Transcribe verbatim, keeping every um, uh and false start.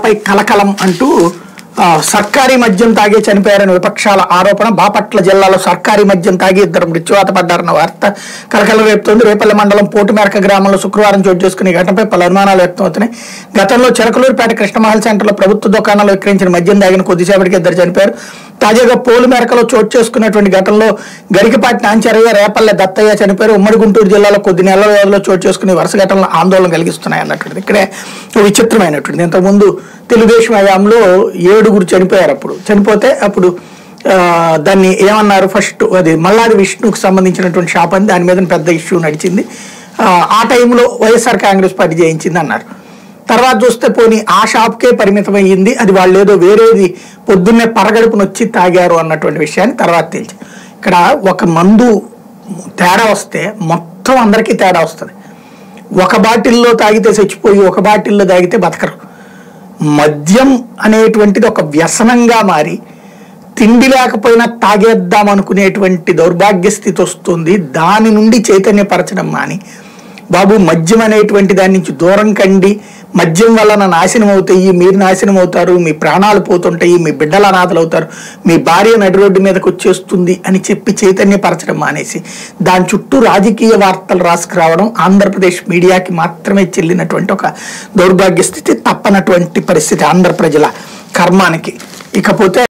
మద్యాలపై కలకలం అంటూ సర్కారీ మద్యం తాగే చనిపోయారని విపక్షాల ఆరోపణ. బాపట్ల జిల్లాలో సర్కారీ మద్యం తాగి ఇద్దరు మృత్యువాత పడ్డారన్న వార్త కలకలం రేపుతోంది. రేపల్లి మండలం పోటుమేరక గ్రామంలో శుక్రవారం చోటు చేసుకునే ఘటనపై పలు అనుమానాలు వ్యక్తమవుతున్నాయి. గతంలో చిలకలూరుపేట కృష్ణమహల్ సెంటర్లో ప్రభుత్వ దుకాణాల్లో విక్రయించిన మద్యం తాగిన కొద్దిసేపటికి ఇద్దరు చనిపోయారు. తాజాగా పోలుమేరకలో చోటు చేసుకున్నటువంటి ఘటనలో గరికపాటి నాంచారయ్య, రేపల్లె దత్తయ్య చనిపోయారు. ఉమ్మడి గుంటూరు జిల్లాలో కొద్ది నెలల వ్యవధిలో చోటు చేసుకునే వరుస ఘటనలు ఆందోళన కలిగిస్తున్నాయి అన్నటువంటిది ఇక్కడే విచిత్రమైనటువంటిది. ఇంతకుముందు తెలుగుదేశం హయాంలో ఏడుగురు చనిపోయారు. అప్పుడు చనిపోతే అప్పుడు దాన్ని ఏమన్నారు, ఫస్ట్ అది మల్లాది విష్ణుకు సంబంధించినటువంటి షాప్ అని దాని మీద పెద్ద ఇష్యూ నడిచింది. ఆ టైంలో వైఎస్ఆర్ కాంగ్రెస్ పార్టీ జయించింది అన్నారు. తర్వాత చూస్తే పోనీ ఆ షాప్కే పరిమితం అయ్యింది, అది వాళ్ళు ఏదో వేరేది పొద్దున్నే పరగడుపును వచ్చి తాగారు అన్నటువంటి విషయాన్ని తర్వాత తెలిసి. ఇక్కడ ఒక మందు తేడా వస్తే మొత్తం అందరికీ తేడా వస్తుంది. ఒక బాటిల్లో తాగితే చచ్చిపోయి ఒక బాటిల్లో తాగితే బతకరు. మద్యం అనేటువంటిది ఒక వ్యసనంగా మారి తిండి లేకపోయినా తాగేద్దాం అనుకునేటువంటి దౌర్భాగ్య స్థితి వస్తుంది. దాని నుండి చైతన్యపరచడం మాని బాబు మద్యం అనేటువంటి దాని నుంచి దూరం కండి, మద్యం వలన నాశనం అవుతాయి, మీరు నాశనం అవుతారు, మీ ప్రాణాలు పోతుంటాయి, మీ బిడ్డల అనాథలు అవుతారు, మీ భార్య నడి రోడ్డు మీదకి వచ్చేస్తుంది అని చెప్పి చైతన్యపరచడం మానేసి దాని చుట్టూ రాజకీయ వార్తలు రాసుకురావడం ఆంధ్రప్రదేశ్ మీడియాకి మాత్రమే చెల్లినటువంటి ఒక దౌర్భాగ్య స్థితి, తప్పనటువంటి పరిస్థితి ఆంధ్ర ప్రజల కర్మానికి. ఇకపోతే